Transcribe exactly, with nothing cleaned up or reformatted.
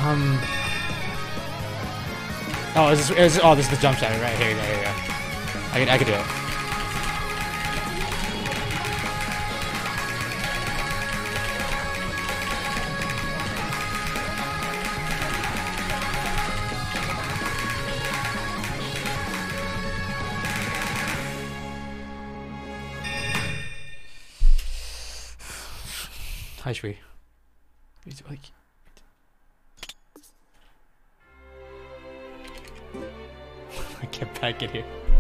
Um. Oh, is this, is this, oh, this is the jump shot right here. Here, here, here. I can, I can do it. Hi, Shri. Like, I get back in here.